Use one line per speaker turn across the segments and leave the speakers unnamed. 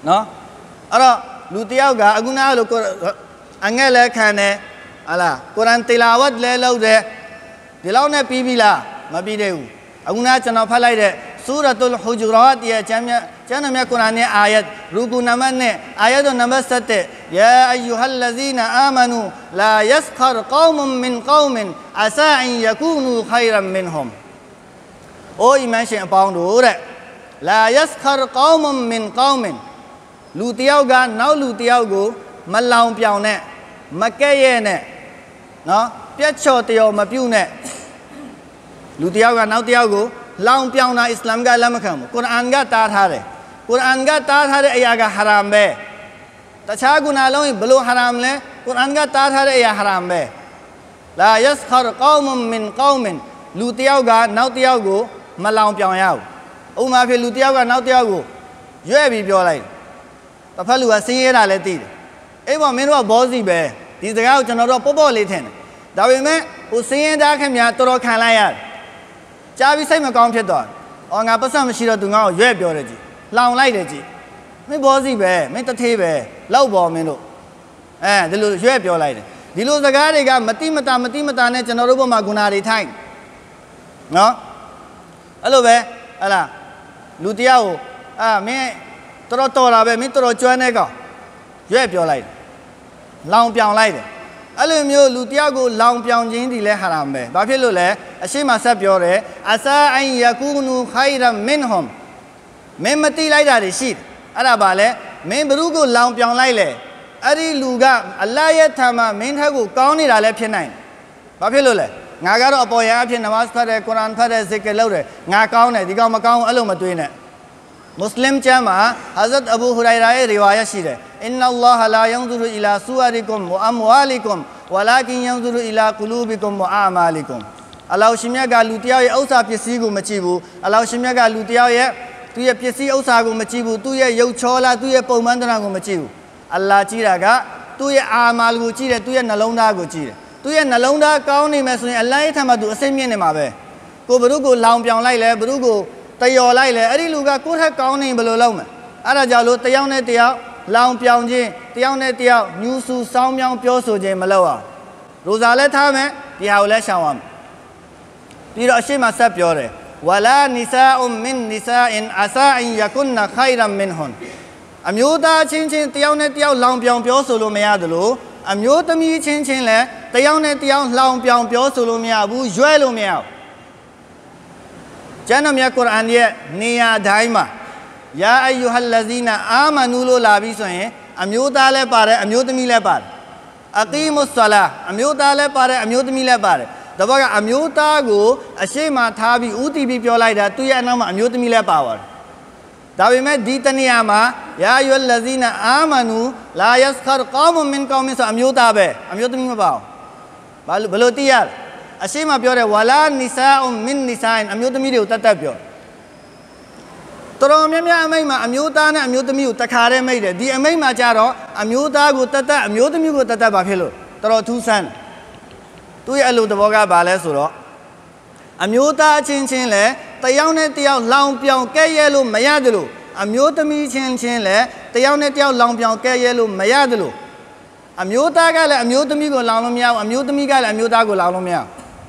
နော်အဲ့တော့လူတယောက်ကအခုနလိုအငဲ့လဲခံတယ်ဟာလားကုရ်အာန်တီလာဝတ်လဲလုပ်တယ်ဒီလောက်နဲ့ပြီးပြီလားမပြီးသေးဘူးအခုနကျွန်တော်ဖတ်လိုက်တဲ့ဆူရတ်ဟူဂျူရတ်ရဲ့ကျမ်းမြတ်ကုရ်အာန်ရဲ့အာယတ်ရူကူနံပါတ်နဲ့အာယတ်နံပါတ်7ယာအယူဟလ္လဇီနာအာမနူလာယစခရကောမမင်ကောမင်အဆာအင်ယကူနူခိုင်ရမ်မင်ဟွမ်အိုအီမန်ရှင်အပေါင်းတို့တဲ့လာယစခရကောမမင်ကောမင်လူတယောက်ကနောက်လူတယောက်ကိုမလောင်ပြောင်နဲ့မကဲ့ရဲ့နဲ့နော်ပြတ်ချော်တရောမပြုတ်နဲ့လူတယောက်ကနောက်တယောက်ကိုလောင်ပြောင်တာအစ္စလာမ်ကလက်မခံဘူးကုရ်အာန်ကတားထားတယ်ကုရ်အာန်ကတားထားတဲ့အရာကဟာရမ်ပဲတခြားကုနာလုံးဘလို့ဟာရမ်လဲကုရ်အာန်ကတားထားတဲ့အရာဟာရမ်ပဲလာယစခရကောမမင်ကောမင်လူတယောက်ကနောက်တယောက်ကိုမလောင်ပြောင်ရဘူးဥမာဖြစ်လူတယောက်ကနောက်တယောက်ကိုရွဲ့ပြီးပြောလိုက်တစ်ဖက်လူကစင်းရဲတာလည်းသိတယ်အေးပေါ့မင်းတို့ကဘောစီပဲဒီစကားကိုကျွန်တော်တို့ပေါ့ပေါ့လေးထင်တယ်ဒါပေမဲ့ဟိုစင်းရဲသားခင်ဗျာတော်တော်ခံလိုက်ရတယ်ကြားပြီးစိတ်မကောင်းဖြစ်သွားအော်ငါပတ်စံမရှိတော့သူငါ့ကိုရွဲ့ပြောတယ်ကြည်လောင်လိုက်တယ်ကြည်မင်းဘောစီပဲမင်းတထေးပဲလောက်ပေါ်မင်းတို့ဒီလိုရွဲ့ပြောလိုက်တယ်ဒီလိုစကားတွေကမတိမတာနဲ့ကျွန်တော်တို့ဘက်မှာဂုဏတွေထိုင်နော်အဲ့လိုပဲဟလာလူတယောက်ကိုမင်းတော်တာပဲမင်းတော်ကျွမ်းတဲ့ကောင်ရွဲ့ပြောလိုက်တယ်လောင်ပြောင်လိုက်တယ်အဲ့လိုမျိုးလူတယောက်ကိုလောင်ပြောင်ခြင်းဒီလဲဟာရမ်ပဲဘာဖြစ်လို့လဲအရှိမဆက်ပြောတယ်အဆာအင်ယကူနူခိုင်ရမ်မင်ဟွမ်မင်းမတိလိုက်တာတွေရှိတယ်အဲ့ဒါဘာလဲမင်းဘ누구ကိုလောင်ပြောင်လိုက်လဲအဲ့ဒီလူကအလ္လာဟ်ရဲ့ထံမှာမင်းထက်ကိုကောင်းနေတာလည်းဖြစ်နိုင်တယ်ဘာဖြစ်လို့လဲငါကတော့အပေါ်ရအဖြစ်နမတ်ဖတ်တယ်ကုရ်အာန်ဖတ်တယ်ဇစ်ကလုပ်တယ်ငါကောင်းတယ်ဒီကောင်မကောင်းဘူးအဲ့လိုမတွေးနဲ့မွတ်စလင်ကျမ်းမှာဟဇ်ရတ်အဘူဟူရိုင်ရာရဲ့ရီဝါယတ်ရှိတယ်အင်နလ္လာဟလာယန်ဇူရူအီလာဆူဝရီကွမ်ဝအမ်ဝါလီကွမ်ဝလာကင်ယန်ဇူရူအီလာကူလူဘီကွမ်ဝအာမာလီကွမ်အလ္လာဟ်ရှင်မြတ်ကလူတယောက်ရဲ့ဥစ္စာပစ္စည်းကိုမကြည့်ဘူးအလ္လာဟ်ရှင်မြတ်ကလူတယောက်ရဲ့သူ့ရဲ့ပစ္စည်းဥစ္စာကိုမကြည့်ဘူးသူ့ရဲ့ရုပ်ချောလားသူ့ရဲ့ပုံမှန်တရံကိုမကြည့်ဘူးအလ္လာဟ်ကြည့်တာကသူ့ရဲ့အာမာလ်ကိုကြည့်တယ်သူ့ရဲ့နှလုံးသားကိုကြည့်တယ်သူ့ရဲ့နှလုံးသားကောင်းနေမယ်ဆိုရင်အလ္လာဟ်ရဲ့ထံမှာသူအစိမ့်မြင့်နေမှာပဲကိုဘ누구ကိုလောင်ပြောင်လိုက်လဲဘ누구ကိုတယော်လိုက်လဲအဲ့ဒီလူကကိုယ့်ထက်ကောင်းနေဘယ်လိုလုပ်မလဲအဲ့ဒါကြောင့်လို့တယောက်နဲ့တယောက်လောင်ပြောင်ခြင်းတယောက်နဲ့တယောက်ညူဆူစောင်းမြောင်းပြောဆိုခြင်းမလုပ်အောင်ရိုဇာလည်းထားမယ်ဒီဟာကိုလည်းရှောင်အောင်ပြီးတော့အရှိမဆက်ပြောတယ်ဝလာနီဆာအွမ်မင်နီဆာအင်အဆာအင်ယကွန်နခိုင်ရမ်မင်ဟွန်အမျိုးသားချင်းချင်းတယောက်နဲ့တယောက်လောင်ပြောင်ပြောဆိုလို့မရသလိုအမျိုးသမီးချင်းချင်းလည်းတယောက်နဲ့တယောက်လောင်ပြောင်ပြောဆိုလို့မရဘူးရွဲလို့မရဘူးကျမ်းမြတ်ကုရ်အာန်ရဲ့နေရာတိုင်းမှာယာအယူဟလ္လဇီနာအာမနူလို့လာပြီးဆိုရင်အမျိုးသားလည်းပါတယ်အမျိုးသမီးလည်းပါတယ်အကီမုဆလာအမျိုးသားလည်းပါတယ်အမျိုးသမီးလည်းပါတယ်ဒါပေမဲ့အမျိုးသားကိုအရှိမထားပြီးဥတီပြီးပြောလိုက်တာသူ့ရဲ့အနောက်မှာအမျိုးသမီးလည်းပါပါတယ်ဒါပေမဲ့ဒီတနေရာမှာယာအယူဟလ္လဇီနာအာမနူလာယစခရကောမမင်ကောမင်ဆိုအမျိုးသားပဲအမျိုးသမီးမပါဘူးဘယ်လိုသိရလဲအရှိမပြောတယ်ဝလာနီဆာအွမ်မင်နီဆာအင်အမျိုးသမီးတွေကိုတတ်ပြောတော်များများအမိတ်မှာအမျိုးသားနဲ့အမျိုးသမီးကိုတခါတည်းမိတ်တယ်ဒီအမိတ်မှာကြတော့အမျိုးသားကိုတတ်အမျိုးသမီးကိုတတ်ပါဖြစ်လို့တော်ထူးဆန်းသူရဲ့အလိုသဘောကဘာလဲဆိုတော့အမျိုးသားချင်းချင်းလဲတယောက်နဲ့တယောက်လောင်ပြောင်ကဲ့ရဲ့လို့မရတယ်လို့အမျိုးသမီးချင်းချင်းလဲတယောက်နဲ့တယောက်လောင်ပြောင်ကဲ့ရဲ့လို့မရတယ်လို့အမျိုးသားကလည်းအမျိုးသမီးကိုလောင်လို့မရဘူးအမျိုးသမီးကလည်းအမျိုးသားကိုလောင်လို့မရဘူး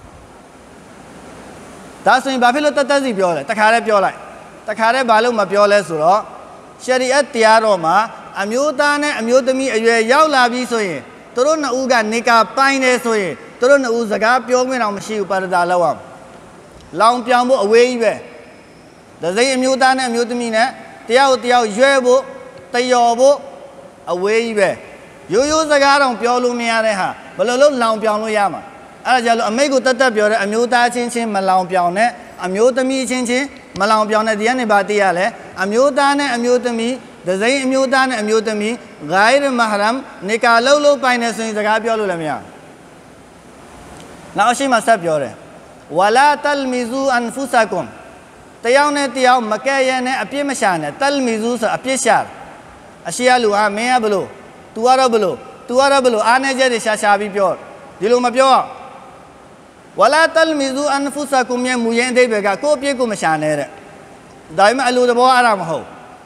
ဒါဆိုရင်ဘာဖြစ်လို့တတ်စီပြောလဲတခါတည်းပြောလိုက်တခါတည်းဘာလို့မပြောလဲဆိုတော့ရှရီအတ်တရားတော်မှာအမျိုးသားနဲ့အမျိုးသမီးအရွယ်ရောက်လာပြီဆိုရင်သူတို့နှစ်ဦးကနေကာပိုင်းနေဆိုရင်သူတို့နှစ်ဦးစကားပြောခွင့်တော့မရှိဘူးပါရဒါလောက်အောင်လောင်ပြောင်ဖို့အဝေးကြီးပဲဒဇိအမျိုးသားနဲ့အမျိုးသမီးနဲ့တယောက်တယောက်ရွဲဖို့တယော်ဖို့အဝေးကြီးပဲရိုးရိုးစကားတော့ပြောလို့မရတဲ့ဟာဘယ်လိုလုပ်လောင်ပြောင်လို့ရမှာအဲ့ဒါကြောင့်လို့အမိတ်ကိုတတ်ပြောတဲ့အမျိုးသားချင်းချင်းမလောင်ပြောင်နဲ့အမျိုးသမီးချင်းချင်းမလောင်ပြောင်တဲ့ဒီကနေပါသိရလဲအမျိုးသားနဲ့အမျိုးသမီးဒဇိအမျိုးသားနဲ့အမျိုးသမီးဂိုင်ရမဟရမ်နေကာလုံးပိုင်နေဆိုရင်စကားပြောလို့လည်းမရနောက်ရှိမှဆက်ပြောတယ်ဝလာတလ်မီဇူအန်ဖူဆာကွမ်တယောက်နဲ့တယောက်မကဲ့ရဲ့နဲ့အပြစ်မရှာနဲ့တလ်မီဇူဆိုအပြစ်ရှာအရှိရလူဟာမင်းကဘလို့ तू ကတော့ဘလို့အားနေချက်တွေရှာပြီးပြောဒီလိုမပြောဝလာတလ်မီဇူအန်ဖူဆာကွမ်ရဲ့မူရင်အဓိပ္ပာယ်ကကိုယ့်အပြစ်ကိုမရှာနဲ့တဲ့ဒါပေမဲ့အလိုသဘောအဲ့ဒါမဟုတ်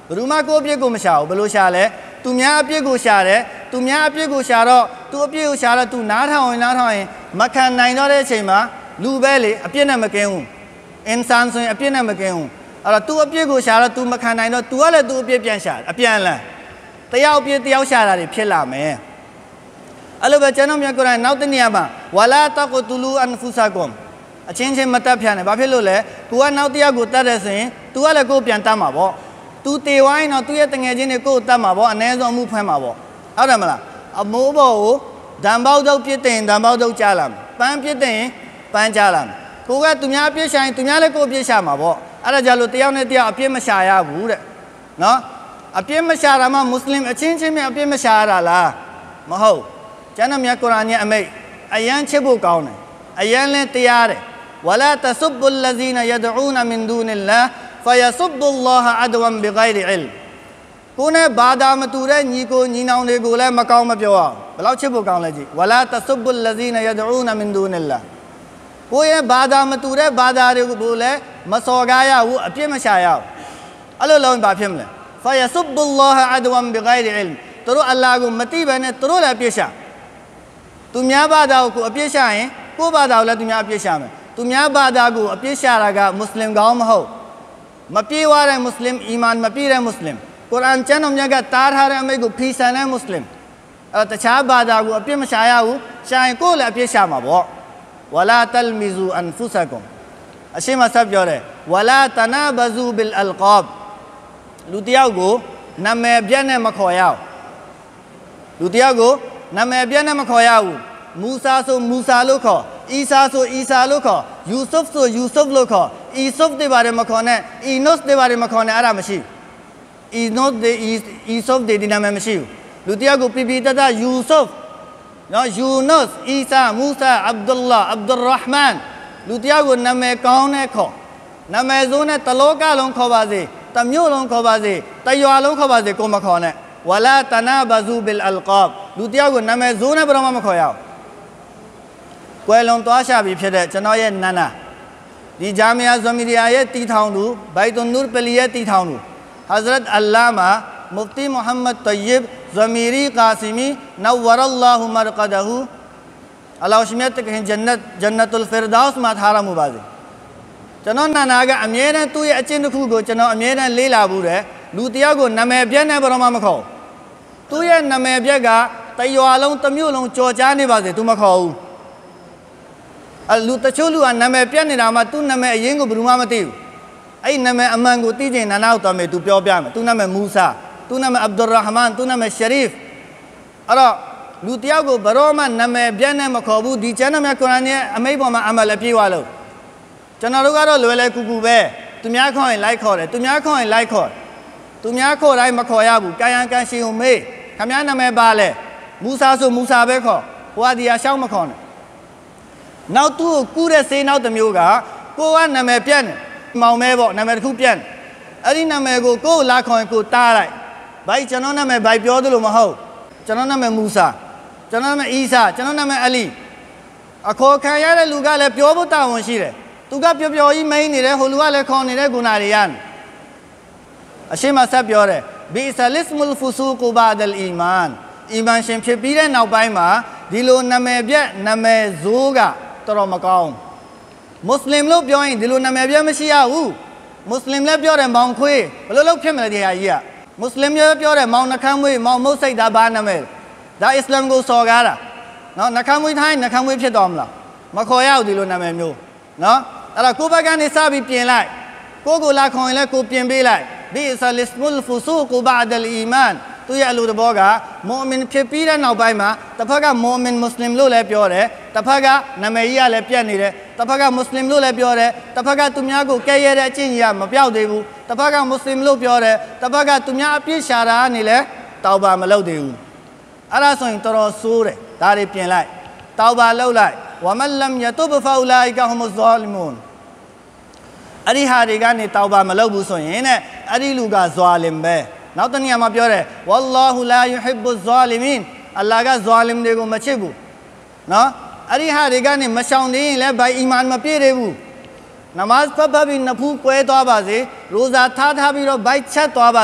ဘယ်သူမှကိုယ့်အပြစ်ကိုမရှာဘူးဘယ်လိုရှာလဲသူများအပြစ်ကိုရှာတယ်သူများအပြစ်ကိုရှာတော့သူအပြစ်ကိုရှာတော့သူနားထောင်ရင်မခံနိုင်တော့တဲ့အချိန်မှာလူပဲလေအပြစ်နဲ့မကင်းဘူးအင်ဆန်ဆိုရင်အပြစ်နဲ့မကင်းဘူးအဲ့တော့သူအပြစ်ကိုရှာတော့သူမခံနိုင်တော့သူကလည်းသူအပြစ်ပြန်ရှာအပြန်လန်တယောက်အပြစ်တယောက်ရှာတာတွေဖြစ်လာမယ်အဲ့လိုပဲကျွန်တော်မြတ်ကုရ်အာန်နောက်တစ်နေရာမှာဝလာတကတူလူအန်ဖူဆာကွမ်အချင်းချင်းမတတ်ဖြန်တယ်ဘာဖြစ်လို့လဲကိုကနောက်တစ်ယောက်ကိုတတ်တယ်ဆိုရင်သူကလည်းကိုယ်ပြန်တတ်မှာပေါ့သူတေဝိုင်းတော့သူရဲ့တငယ်ချင်းတွေကိုယ်တတ်မှာပေါ့အ ਨੇ ဆုံးမှုဖွင့်မှာပေါ့ဟုတ်တယ်မလားအမိုးဘောကိုဓမ္ပေါက်တော့ပြစ်တင်ဓမ္ပေါက်တော့ကြားလာမယ်ပန်းပြစ်တင်ပန်းကြားလာမယ်ကိုကသူများပြစ်ရှာရင်သူများလည်းကိုယ်ပြစ်ရှာမှာပေါ့အဲ့ဒါကြလို့တယောက်နဲ့တယောက်အပြစ်မရှာရဘူးတဲ့နော်အပြစ်မရှာတာမှမွတ်စလင်အချင်းချင်းမြအပြစ်မရှာရတာလားမဟုတ်ကျမ်းတော်မြတ်ကုရ်အာန်ရဲ့အမိန့်အယမ်းချစ်ဖို့ကောင်းတယ်အယမ်းလည်းတရားတယ်ဝလာတဆုဘ်လဇီနယဒူနမင်ဒူနလ္လာဖယဆုဘ်အလ္လာဟ်အဒဝမ်ဘီဂိုင်ရီအလ်ကိုနဲ့ဘာသာမတူတဲ့ညီကိုညီနောင်တွေကိုလည်းမကောင်းမပြောအောင်ဘယ်လောက်ချစ်ဖို့ကောင်းလဲကြည့်ဝလာတဆုဘ်လဇီနယဒူနမင်ဒူနလ္လာကိုရဲ့ဘာသာမတူတဲ့ဘာသာတွေကိုလည်းမစော်ကားရဘူးအပြစ်မရှာရဘူးအဲ့လိုလုံးဘာဖြစ်မလဲဖယဆုဘ်အလ္လာဟ်အဒဝမ်ဘီဂိုင်ရီအလ်သူတို့အလ္လာဟ်ကိုမသိဘဲနဲ့သူတို့လည်းအပြစ်ရှာသူများဘာသာကိုအပြစ်ရှာရင်ကိုယ့်ဘာသာကိုလည်းသူများအပြစ်ရှာမယ်သူများဘာသာကိုအပြစ်ရှာတာကမွတ်စလင်ကောင်းမဟုတ်မပြေဝတဲ့မွတ်စလင်အီမန်မပြည့်တဲ့မွတ်စလင်ကုရ်အာန်ကျမ်းတော်မြတ်ကတားထားတဲ့အမိန့်ကိုဖီဆန်တဲ့မွတ်စလင်အဲ့တခြားဘာသာကိုအပြစ်မရှာရဘူးရှာရင်ကိုယ့်လည်းအပြစ်ရှာမှာပေါ့ဝလာတလ်မီဇူအန်ဖူဆာကွမ်အရှိမဆက်ပြောတယ်ဝလာတနာဘဇူဘီလ်အလ်ကာဘ်လူတယောက်ကိုနာမည်ပြတ်နဲ့မခေါ်ရဘူးလူတယောက်ကိုနာမည်ပြတ်နဲ့မခေါ်ရဘူးမူဆာဆိုမူဆာလို့ခေါ်အီဆာဆိုအီဆာလို့ခေါ်ယူဆုဖ်ဆိုယူဆုဖ်လို့ခေါ်အီဆုဖ်တွေပါတယ်မခေါ်နဲ့အီနုစ်တွေပါတယ်မခေါ်နဲ့အဲ့ဒါမရှိအီနုစ်တွေအီဆုဖ်တွေဒီနာမည်မရှိဘူးလူတယောက်ကိုပြပြတတ်ယူဆုဖ်နော်ယူနုစ်အီဆာမူဆာအဗ်ဒူလာအဗ်ဒူရ်ရဟ်မန်လူတယောက်ကိုနာမည်ကောင်းနဲ့ခေါ်နာမည်ဆိုးနဲ့တလောကလုံးခေါ်ပါစေတမျိုးလုံးခေါ်ပါစေတရွာလုံးခေါ်ပါစေကိုမခေါ်နဲ့ဝလာတနာဘဇူဘီလ်အလ်ကာဘ်လူတယောက်ကိုနာမည်ဆိုးနဲ့ဘယ်တော့မှမခေါ်ရဘူးကွယ်လွန်သွားရှာပြီဖြစ်တဲ့ကျွန်တော်ရဲ့နန္နာဒီဂျာမီယာဇမီရီယာရဲ့တီထောင်သူဘိုက်တွန်နူရ်ပလီရဲ့တီထောင်သူဟဇရတ်အလ္လာမာမုဖတီမုဟမ္မဒ်တယစ်ဇမီရီကာစီမီနဝရအလ္လာဟူမရကဒဟူအလောရှမြတ်ကဟင်ဂျန်နတ်တုလ်ဖီရဒေါစ်မှာထားရမှုပါစေကျွန်တော်နန္နာကအမြဲတမ်းသူ့ရဲ့အကျင့်တစ်ခုကိုကျွန်တော်အမြဲတမ်းလေးလာဘူးတဲ့လူတယောက်ကိုနာမည်ပြတ်နဲ့ဘယ်တော့မှမခေါ်သူ့ရဲ့နာမည်ပြတ်ကတရွာလုံးတစ်မြို့လုံးကြော်ကြားနေပါစေသူမခေါ်ဘူးလူတချို့လူကနာမည်ပြတ်နေတာမှသူ့နာမည်အရင်ကိုဘယ်သူမှမသိဘူးအဲ့နာမည်အမှန်ကိုသိချင်နာနာကိုတော်မယ်သူပြောပြမယ်သူ့နာမည်မူဆာသူ့နာမည်အဗ်ဒူရ်ရဟ်မန်သူ့နာမည်ရှရီဖ်အဲ့တော့လူတယောက်ကိုဘယ်တော့မှနာမည်ပြတ်နဲ့မခေါ်ဘူးဒီကျမ်းတော်မြတ်ကုရ်အာန်ရဲ့အမိန့်ပေါ်မှာအမလပြေးသွားလို့ကျွန်တော်တို့ကတော့လွယ်လွယ်ကူကူပဲသူများခေါ်ရင်လိုက်ခေါ်တယ်သူများခေါ်ရင်လိုက်ခေါ်သူများခေါ်တိုင်းမခေါ်ရဘူးကာယံကန်ရှင်ကိုမေးခမည်းနာမည်ပါလဲမူဆာဆိုမူဆာပဲခေါ်ဟိုကဒီဟာရှောင်းမခေါ်နဲ့နောက်သူ့ကိုကူးတဲ့ဆေးနောက်တစ်မျိုးကကိုကနာမည်ပြတ်နေမောင်မဲပေါ့နာမည်တစ်ခုပြတ်နေအဲ့ဒီနာမည်ကိုကိုလာခေါ်ရင်ကိုတားလိုက်ဘိုက်ကျွန်တော်နာမည်ဘိုက်ပြောသလိုမဟုတ်ကျွန်တော်နာမည်မူဆာကျွန်တော်နာမည်အီဆာကျွန်တော်နာမည်အလီအခေါ်ခံရတဲ့လူကလည်းပြောဖို့တာဝန်ရှိတယ်သူကပျော်ပျော်ကြီးမိန်နေတယ်ဟိုလူကလည်းခေါ်နေတဲ့ဂုဏတွေရတယ်အရှိမဆက်ပြောတယ်ဘီဆလစ်မူလ်ဖူဆူကူဘာဒ်အလ်အီမန်အီမန်ရှင်ဖြစ်ပြီးတဲ့နောက်ပိုင်းမှာဒီလိုနာမည်ပြတ်နာမည်ဇိုးကတော်မကောင်းမွတ်စလင်လို့ပြောရင်ဒီလိုနာမည်ပြတ်မရှိရဘူးမွတ်စလင်လည်းပြောတယ်မောင်ခွေးဘယ်လိုလုပ်ဖြစ်မလဲဒီဟာကြီးကမွတ်စလင်မျိုးပြောတယ်မောင်နှခမ်းမွေးမောင်မုတ်စိတ်ဒါဘာနာမည်ဒါအစ္စလာမ်ကိုစော်ကားတာနော်နှခမ်းမွေးထိုင်းနှခမ်းမွေးဖြစ်တော်မလားမခေါ်ရဘူးဒီလိုနာမည်မျိုးနော်အဲ့တော့ကိုယ့်ဘက်ကနေစပြီးပြင်လိုက်ကိုကိုလာခေါ်ရင်လည်းကိုပြင်ပေးလိုက်ဘီဆလစ်မူလ်ဖူဆူကူဘာဒ်အလ်အီမန်သူရဲ့အလိုတဘောကမွတ်မင်ဖြစ်ပြီးတဲ့နောက်ပိုင်းမှာတစ်ဖက်ကမွတ်မင်မွတ်စလင်လို့လည်းပြောတယ်တစ်ဖက်ကနာမည်ကြီးကလည်းပြတ်နေတယ်တစ်ဖက်ကမွတ်စလင်လို့လည်းပြောတယ်တစ်ဖက်ကသူများကိုကဲရဲတဲ့အကျင့်ကြီးကမပြောက်သေးဘူးတစ်ဖက်ကမွတ်စလင်လို့ပြောတယ်တစ်ဖက်ကသူများအပြစ်ရှာတာကနေလည်းတောက်ပါမလုပ်သေးဘူးအဲ့ဒါဆိုရင်တော်တော်ဆိုးတယ်ဒါတွေပြင်လိုက်တောက်ပါလုပ်လိုက်ဝမလမ်ယတုဘ်ဖာအူလာအီကဟွမ်ဇာလီမွန်အဲ့ဒီဟာတွေကနေတောက်ပါမလုပ်ဘူးဆိုရင်တဲ့အဲ့ဒီလူကဇွာလင်ပဲနောက်တနည်းမှာပြောတယ်ဝလ္လာဟူလာယူဟစ်ဘူဇာလီမင်အလ္လာဟ်ကဇွာလင်တွေကိုမချစ်ဘူးနော်အဲ့ဒီဟာတွေကနေမရှောင်နေရင်လည်းဘိုင်အီမန်မပြည့်သေးဘူးနမတ်ဖတ်ပြီးနဖူးကွဲသွားပါစေရိုဇာထားပြီးတော့ဘိုက်ချက်သွားပါစေ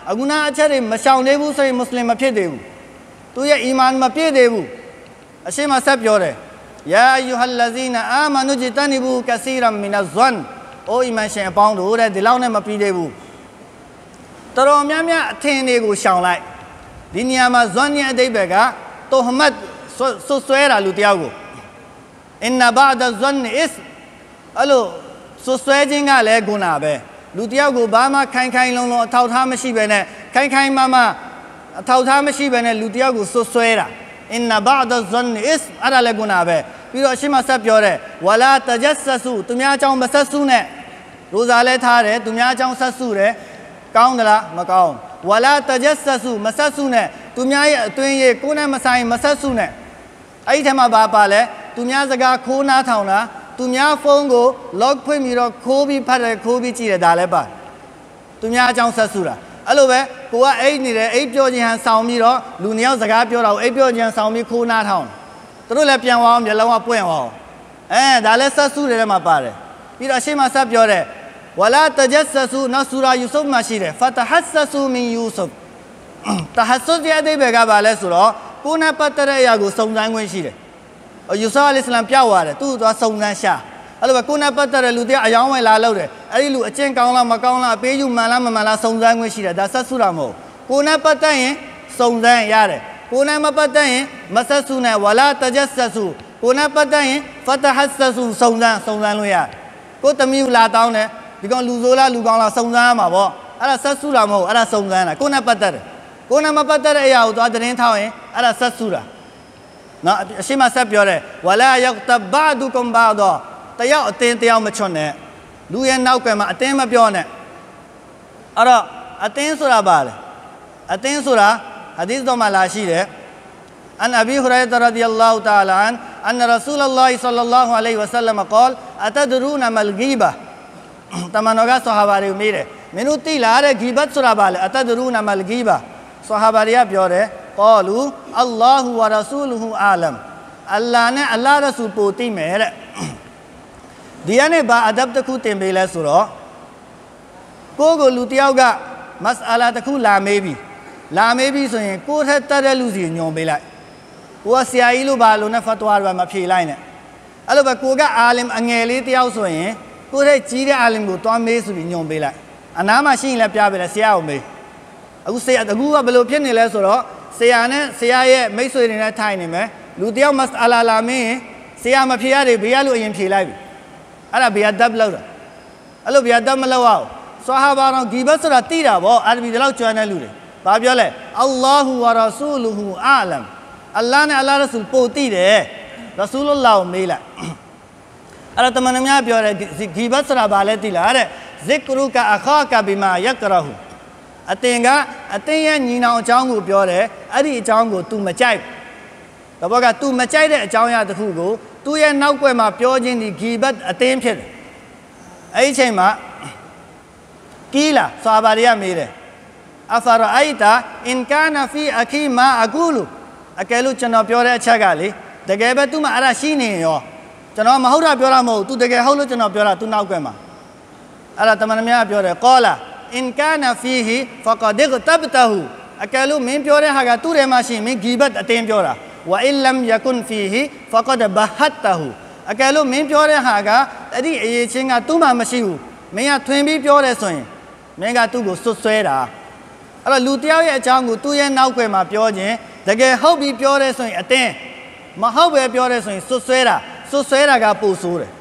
အခုနအချက်တွေမရှောင်သေးဘူးဆိုရင်မွတ်စလင်မဖြစ်သေးဘူးသူရဲ့အီမန်မပြည့်သေးဘူးအရှိမဆက်ပြောတယ်ယာအယူဟလ္လဇီနာအာမနုဂျတနီဘူကစီရမ်မီနဇွန်အိုအီမန်ရှင်အပေါင်းတို့တဲ့ဒီလောက်နဲ့မပြီးသေးဘူးတော်တော်များများအထင်တွေကိုရှောင်လိုက်ဒီနေရာမှာဇွန်ရဲ့အဓိပ္ပာယ်ကတိုဟမတ်ဆွဆွဲတာလူတယောက်ကိုအင်နာဘာဒဇွန်အစ်အဲ့လိုဆွဆွဲခြင်းကလည်းဂုဏပဲလူတယောက်ကိုဘာမှခိုင်ခိုင်လုံလုံအထောက်ထားမရှိဘဲနဲ့ခိုင်ခိုင်မာမာအထောက်ထားမရှိဘဲနဲ့လူတယောက်ကိုဆွဆွဲတာအင်နာဘာဒဇွန်အစ်အဲ့ဒါလည်းဂုဏပဲပြီးတော့အရှိမဆက်ပြောတယ်ဝလာတဂျဆဆူသူများအကြောင်းမဆက်ဆူနဲ့ရိုဇာလဲထားတယ်သူများအကြောင်းဆက်ဆူတယ်ကောင်းသလားမကောင်းဝလာတဂျဆဆူမဆက်ဆူနဲ့သူများရဲ့အတွင်းရဲ့ကိုယ်နဲ့မဆိုင်မဆက်ဆူနဲ့အဲ့ဒီထဲမှာဘာပါလဲသူများစကားခိုးနားထောင်တာသူများဖုန်းကို log ဖွင့်ပြီးတော့ခိုးပြီးဖတ်တယ်ခိုးပြီးကြည့်တယ်ဒါလည်းပါသူများအကြောင်းဆက်ဆူတာအဲ့လိုပဲကိုကအိတ်နေတယ်အိတ်ပြောခြင်းဟန်ဆောင်ပြီးတော့လူနှစ်ယောက်စကားပြောတာကိုအိတ်ပြောခြင်းဆောင်ပြီးခိုးနားထောင်သူတို့လည်းပြန်သွားအောင်မျက်လုံးကပွင့်သွားအောင်ဒါလည်းဆက်ဆူတယ်ထဲမှာပါတယ်ပြီးတော့အရှိမဆက်ပြောတယ်ဝလာတဂျဆဆူနဆူရာယူဆုဖ်မှာရှိတယ်ဖတဟဆဆူမင်ယူဆုဖ်တဟဆဆရဲ့အဓိပ္ပာယ်ကဘာလဲဆိုတော့ကိုယ်နဲ့ပတ်သက်တဲ့အရာကိုစုံစမ်းခွင့်ရှိတယ်ယူဆာအလ္လာဟ်အလัยဟိဝါစလမ်ပြောက်သွားတယ်သူ့သွားစုံစမ်းရှာအဲ့လိုပဲကိုယ်နဲ့ပတ်သက်တဲ့လူတွေအယောင်းဝယ်လာလို့တယ်အဲ့ဒီလူအကျင့်ကောင်းလားမကောင်းလားအပေးယူမှန်လားမမှန်လားစုံစမ်းခွင့်ရှိတယ်ဒါဆက်ဆူတာမဟုတ်ကိုယ်နဲ့ပတ်သက်ရင်စုံစမ်းရတယ်ကိုယ်နဲ့မပတ်သက်ရင်မဆက်ဆူနဲ့ဝလာတဂျဆဆူကိုယ်နဲ့ပတ်သက်ရင်ဖတဟဆဆူစုံစမ်းလို့ရတယ်ကိုယ်သမီးလာတောင်းတယ်ဒီကောင်လူဆိုးလားလူကောင်းလားစုံစမ်းရမှာပေါ့အဲ့ဒါဆက်ဆူတာမဟုတ်အဲ့ဒါစုံစမ်းတာကိုယ်နဲ့ပတ်သက်တယ်ကိုယ်နဲ့မပတ်သက်တဲ့အရာကိုသွားသတင်းထောက်ရင်အဲ့ဒါဆက်ဆူတာနော်အရှိမဆက်ပြောတယ်ဝလာယက်တဘာဒူကွန်ဘာဒတယောက်အတင်းတယောက်မချွတ်နဲ့လူရဲ့နောက်ကမှာအတင်းမပြောနဲ့အဲ့တော့အတင်းဆိုတာပါလေအတင်းဆိုတာဟာဒီသ်တော်မှာလာရှိတယ်အန်အဘီဟူရိုင်ရာရဒီအလ္လာဟူတအာလာအန်အန်ရဆူလလာဟ်ဆလ္လာလာဟူအလိုင်ဝါဆလမ်ကောလ်အတဒရူနမလ်ဂီဘာတမန်တော်ကဆဟာဘာတွေမေးတယ်မင်းတို့သိလားတဲ့ဂီဘတ်ဆိုတာပါလေအတဒရူနမလ်ဂီဘာဆဟာဘာတွေကပြောတယ်ကောလူအလ္လာဟူဝါရဆူလဟူအာလမ်အလ္လာနဲ့အလ္လာရဆူပိုသိမယ်တဲ့ဒီကနေ့ဘာအဒပ်တစ်ခုတင်ပေးလဲဆိုတော့ကိုလူတယောက်ကမစအလာတစ်ခုလာမေးပြီဆိုရင်ကိုထက်တက်တဲ့လူစီညွန်ပေးလိုက်ကိုကဆရာကြီးလို့ပါလို့နဲ့ဖတ်သွားတယ်မဖြေလိုက်နဲ့အဲ့လိုပဲကိုကအာလင်အငယ်လေးတယောက်ဆိုရင်ကိုထက်ကြီးတဲ့အာလင်ကိုတွားမေးဆိုပြီးညွန်ပေးလိုက်အနားမှာရှိရင်လည်းပြပေးတယ်ဆရာကိုမေးအခုကဘယ်လိုဖြစ်နေလဲဆိုတော့ဆရာနဲ့ဆရာရဲ့မိတ်ဆွေတွေနဲ့ထိုင်နေမယ်လူတယောက်မစအလာလာမင်းရင်ဆရာမဖြေရသေးဘေးကလူအရင်ဖြေလိုက်ပြီအဲ့ဒါဘေးကဒပ်လောက်တာအဲ့လိုဘေးကဒပ်မလောက်အောင်ဆဟာဘာတော်ဂီဘတ်ဆိုတာတိတာပေါ့အာရဘီတလောက်ကျွမ်းတဲ့လူတွေဘာပြောလဲအလ္လာဟူဝါရဆူလဟူအာလမ်အလ္လာနဲ့အလ္လာရဆူလ်ပိုတိတယ်ရဆူလုလာဟ်ကိုမေးလိုက်အဲ့တော့တမန်တော်များပြောတယ်ဂီဘတ်ဆိုတာဘာလဲတိလားတဲ့ဇစ်ကရုကအခါကဘီမာယကရဟူအတင်ရဲ့ညီနောင်အကြောင်းကိုပြောတယ်အဲ့ဒီအကြောင်းကို तू မကြိုက်တဘောက तू မကြိုက်တဲ့အကြောင်းအရာတစ်ခုကိုသူ့ရဲ့နောက်ွယ်မှာပြောခြင်းဒီဂီဘတ်အတင်းဖြစ်တယ်အဲ့ဒီအချိန်မှာကီလာဆာဘာရီယာမေးတယ်အဖရာအိုက်တာအင်ကာနာဖီအခီမာအကူလူအကယ်လို့ကျွန်တော်ပြောတဲ့အချက်ကလေတကယ်ပဲ तू မှာအဲ့ဒါရှိနေရောကျွန်တော်မဟုတ်တာပြောတာမဟုတ် तू တကယ်ဟုတ်လို့ကျွန်တော်ပြောတာ तू နောက်ွယ်မှာအဲ့ဒါတမန်တော်များပြောတယ်ကောလာအင်ကာနာဖီဟီဖကဒ်တဘတဟူအကယ်လို့မင်းပြောတဲ့ဟာကသူ့ထဲမှာရှိရင်မင်းဂီဘတ်အတင်းပြောတာဝအင်လမ်ယကွန်ဖီဟီဖကဒ်ဘဟတ်တဟူအကယ်လို့မင်းပြောတဲ့ဟာကအဲ့ဒီအရေးချင်းကသူ့မှာမရှိဘူးမင်းကထွင်ပြီးပြောတယ်ဆိုရင်မင်းကသူ့ကိုစွတ်ဆွဲတာအဲ့တော့လူတယောက်ရဲ့အကြောင်းကိုသူ့ရဲ့နောက်ွယ်မှာပြောခြင်းတကယ်ဟုတ်ပြီးပြောတယ်ဆိုရင်အတင်းမဟုတ်ပဲပြောတယ်ဆိုရင်စွတ်ဆွဲတာကပိုဆိုးတယ်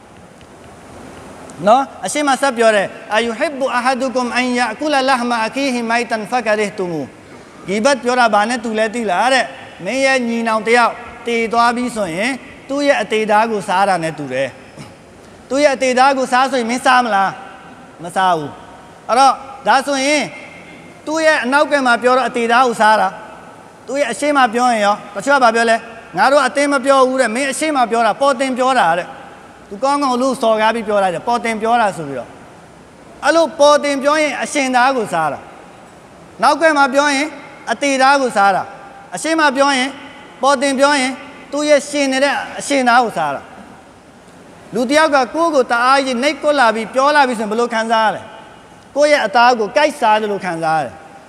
နော်အရှိမဆက်ပြောတယ်အယူဟစ်ဘူအဟဒူကွမ်အန်ယာကူလလဟ်မာအကီဟီမိုင်တန်ဖကရဟ်တူမူဂီဘတ်ပြောတာဘာနဲ့တူလဲသိလားတဲ့မင်းရဲ့ညီနောင်တယောက်တည်သွားပြီးဆိုရင်သူ့ရဲ့အသေးသားကိုစားတာနဲ့တူတယ်သူ့ရဲ့အသေးသားကိုစားဆိုရင်မင်းစားမလားမစားဘူးအဲ့တော့ဒါဆိုရင်သူ့ရဲ့အနောက်ကမှာပြောတော့အသေးသားကိုစားတာသူ့ရဲ့အရှိမပြောရင်ရောတချို့ကဘာပြောလဲငါတို့အတင်းမပြောဘူးတဲ့မင်းအရှိမပြောတာပေါ်တင်ပြောတာတဲ့သူကောင်းကောင်းလို့စော်ကားပြီးပြောလိုက်တယ်ပေါ်တင်ပြောတာဆိုပြီးတော့အဲ့လိုပေါ်တင်ပြောရင်အရှင်သားကိုစားတာနောက်ကမှာပြောရင်အသေးသားကိုစားတာအရှိမပြောရင်ပေါ်တင်ပြောရင်သူ့ရဲ့ရှင်နေတဲ့အရှင်သားကိုစားတာလူတယောက်ကကိုယ့်ကိုတအားကြီးနှိပ်ကွက်လာပြီးပြောလာပြီးဆိုရင်ဘယ်လိုခံစားရလဲကိုယ့်ရဲ့အသားကိုကြိုက်စားတယ်လို့ခံစားရတယ်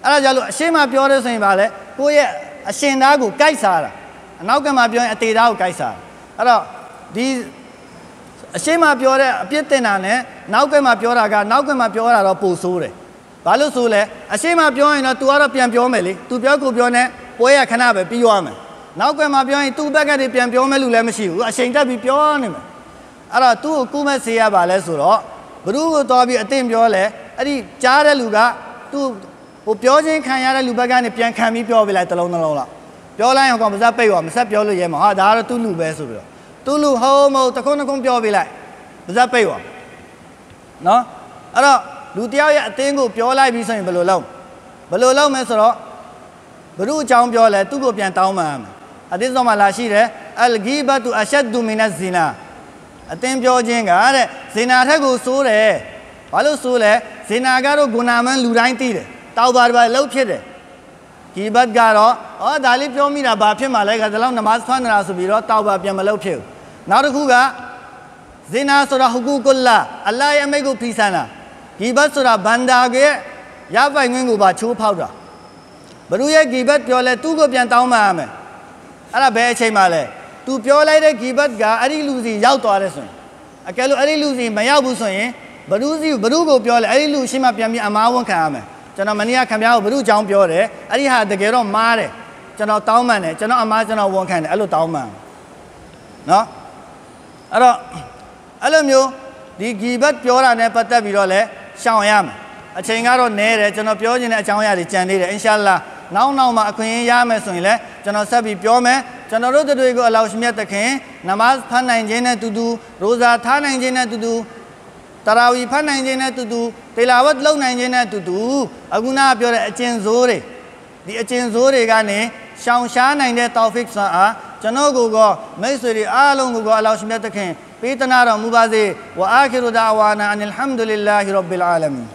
အဲ့ဒါကြလို့အရှင်းမပြောတဲ့ဆိုရင်ဗာလဲကိုယ့်ရဲ့အရှင်သားကိုကြိုက်စားတာနောက်ကမှပြောရင်အသေးသားကိုကြိုက်စားအဲ့တော့ဒီအရှင်းမပြောတဲ့အပြစ်တင်တာနဲ့နောက်ကမှပြောတာကနောက်ကမှပြောတာတော့ပိုဆိုးတယ်ဘာလို့ဆိုလဲအရှင်းမပြောရင်တော့ तू ကတော့ပြန်ပြောမယ်လေ तू ပြောကိုပြောနေပွဲရခဏပဲပြီးသွားမယ်နောက်ကမှပြောရင် तू ဘက်ကနေပြန်ပြောမယ်လို့လည်းမရှိဘူးအချိန်တက်ပြီးပြောနေမယ်အဲ့တော့ तू ကိုကူးမဲ့ဆေးရပါလဲဆိုတော့ဘ누구ကိုတော်ပြီးအတင်းပြောလဲအဲ့ဒီကြားတဲ့လူက तू ဟိုပြောချင်းခံရတဲ့လူဘက်ကနေပြန်ခံပြီးပြောပြလိုက်တစ်လုံးလောက်ပြောလိုက်အောင်ကောင်ပါစပိတ်ရောမဆက်ပြောလို့ရဲမှာဟာဒါကတော့ तू လူပဲဆိုပြီးတော့ तू လူဟိုးမဟုတ်တခုံးပြောပြလိုက်ပါစပိတ်ရောနော်အဲ့တော့လူတယောက်ရဲ့အတင်းကိုပြောလိုက်ပြီးဆိုရင်ဘယ်လိုလုပ်မလဲဆိုတော့ဘ누구အကြောင်းပြောလဲသူ့ကိုပြန်တောင်းပန်ရမယ်အတိဆုံးမှာလာရှိတယ်အလ်ဂီဘတ်တူအရှတ်ဒူမီနဇီနာအတင်းပြောခြင်းကတဲ့ဇီနာထက်ကိုဆိုးတယ်ဘာလို့ဆိုးလဲဇီနာကတော့ဂုဏမန်လူတိုင်းသိတယ်တောက်ပါလှုပ်ဖြစ်တယ်ဂီဘတ်ကတော့ဒါလေးပြောမိတာဘာဖြစ်မှလဲကဒါလောက်နမတ်ဖန်နေတာဆိုပြီးတော့တောက်ပါပြန်မလှုပ်ဖြစ်ဘူးနောက်တစ်ခုကဇီနာဆိုတာဟူကူကုလာအလ္လာဟ်ရဲ့အမိန့်ကိုဖီဆန်တာဂီဘတ်ဆိုတာဘန္တာရဲ့ရပိုင်ခွင့်ကိုပါချိုးဖောက်တာဘ누구ရဲ့ဂီဘတ်ပြောလဲသူ့ကိုပြန်တောင်းပန်ရမယ်အဲ့ဒါဘယ်အချိန်မှလဲ तू ပြောလိုက်တဲ့ဂီဘတ်ကအဲ့ဒီလူစီရောက်သွားတယ်ဆိုရင်အကယ်လို့အဲ့ဒီလူစီမရောက်ဘူးဆိုရင်ဘ누구ကိုပြောလဲအဲ့ဒီလူရှင်းမှပြန်ပြီးအမားဝန်ခံရမယ်ကျွန်တော်မနေ့ကခင်ဗျားကိုဘ누구အကြောင်းပြောတယ်အဲ့ဒီဟာတကယ်တော့မားတယ်ကျွန်တော်တောင်းပန်တယ်ကျွန်တော်အမားကျွန်တော်ဝန်ခံတယ်အဲ့လိုတောင်းပန်နော်အဲ့တော့အဲ့လိုမျိုးဒီဂီဘတ်ပြောတာနဲ့ပတ်သက်ပြီးတော့လဲရှောင်ရမယ်အချိန်ကတော့နည်းတယ်ကျွန်တော်ပြောချင်တဲ့အကြောင်းအရာတွေကြံသေးတယ်အင်ရှာလာနောက်မှာအခွင့်အရေးရမယ်ဆိုရင်လည်းကျွန်တော်ဆက်ပြီးပြောမယ်ကျွန်တော်တို့တွေကိုအလောရှမြတ်သခင်နမတ်ဖတ်နိုင်ခြင်းနဲ့တူတူရိုဇာထားနိုင်ခြင်းနဲ့တူတူတရာဝီဖတ်နိုင်ခြင်းနဲ့တူတူတေလာဝတ်လုပ်နိုင်ခြင်းနဲ့တူတူအခုနကပြောတဲ့အကျင့်ဆိုးတွေဒီအကျင့်ဆိုးတွေကနေရှောင်ရှားနိုင်တဲ့တောဖစ်ဆာအားကျွန်တော်ကိုမိတ်ဆွေတွေအားလုံးကိုအလောရှမြတ်သခင်ပေးသနာတော်မူပါစေဝအာခိရူဒါဝါနာအန်အလ်ဟမ်ဒူလ illah ရဘ်ဘီလ်အာလမီ